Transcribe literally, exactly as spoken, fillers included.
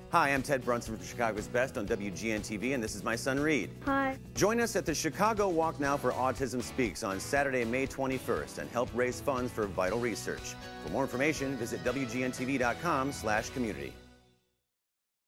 Hi, I'm Ted Brunson from Chicago's Best on W G N T V, and this is my son, Reed. Hi. Join us at the Chicago Walk Now for Autism Speaks on Saturday, May twenty-first, and help raise funds for vital research. For more information, visit W G N T V dot com slash community.